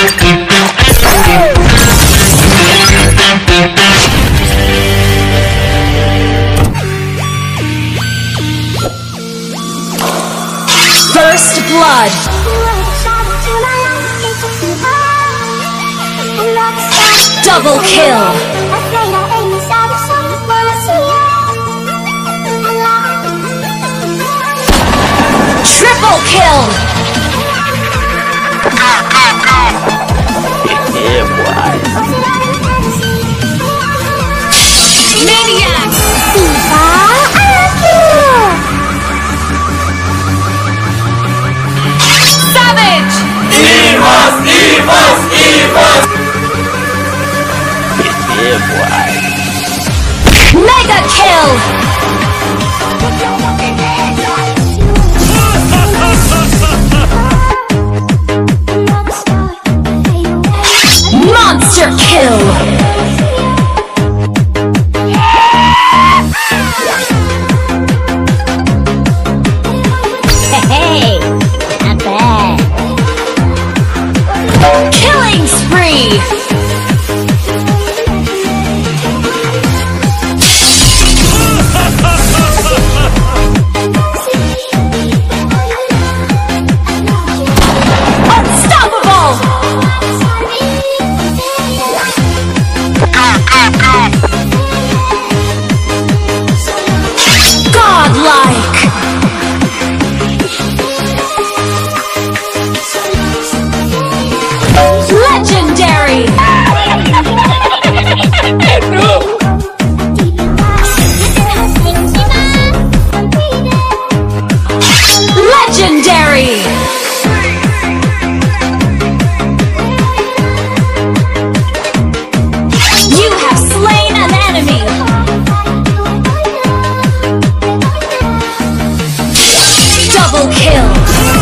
First blood. Double kill. Triple kill. Yeah, boy. Maniac. Savage. Yeah, boy. Mega kill. Monster kill. Hey, not bad. Killing spree. Unstoppable. Godlike. Legendary. Legendary. You have slain an enemy. Double kill.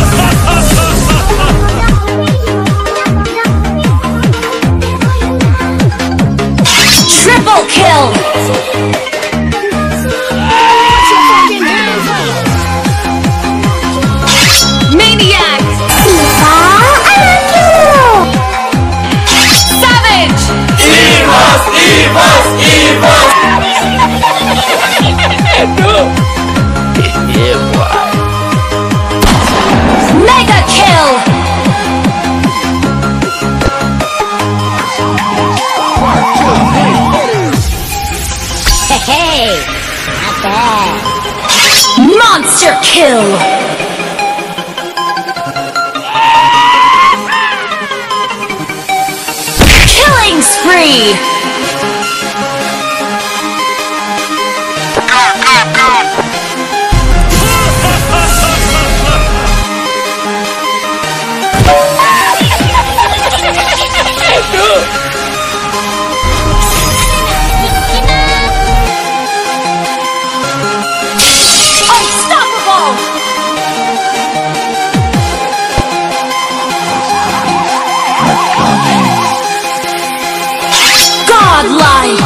Triple kill. Maniac. Savage. Yeah, boy. Mega kill. Hey, not bad. Monster kill. Killing spree. Unstoppable. Godlike.